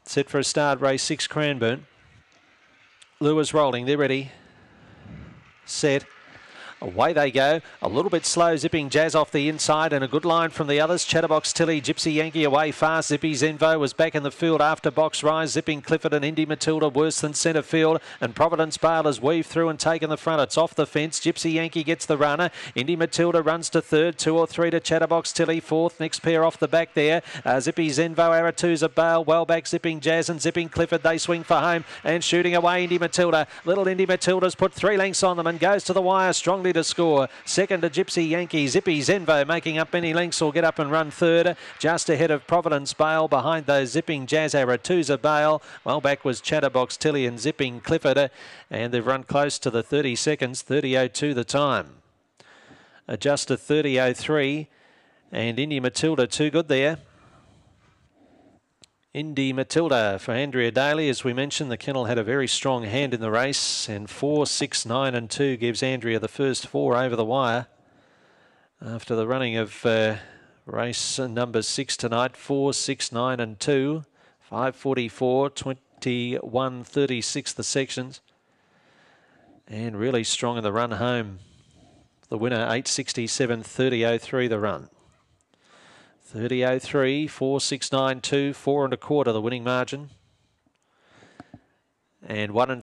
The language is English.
Set for a start, race 6, Cranbourne. Lures rolling, they're ready. Set. Away they go. A little bit slow, Zipping Jazz off the inside and a good line from the others. Chatterbox Tilly, Gypsy Yankee away fast. Zippy Zenvo was back in the field after Box Rise. Zipping Clifford and Indy Matilda worse than centre field. And Providence Bale has weaved through and taken the front. It's off the fence. Gypsy Yankee gets the runner. Indy Matilda runs to third. 2 or 3 to Chatterbox Tilly. Fourth. Next pair off the back there. Zippy Zenvo, Aratuza Bale. Well back Zipping Jazz and Zipping Clifford. They swing for home and shooting away Indy Matilda. Little Indy Matilda's put 3 lengths on them and goes to the wire strongly to score. Second to Gypsy Yankee. Zippy Zenvo making up many lengths will get up and run third. Just ahead of Providence Bale. Behind those Zipping Jazz, Aratuza Bale. Well back was Chatterbox Tilly and Zipping Clifford. And they've run close to the 30 seconds. 30.02 the time. Just to 30.03. And Indy Matilda too good there. Indy Matilda for Andrea Daly. As we mentioned, the kennel had a very strong hand in the race, and 4, 6, 9 and 2 gives Andrea the first 4 over the wire. After the running of race number 6 tonight, 4, 6, 9 and 2, 5:44, 21:36 the sections. And really strong in the run home. The winner, 8:67, 30.03 the run. 30.03, 4, 6, 9, 2, 4 1/4 the winning margin. And 1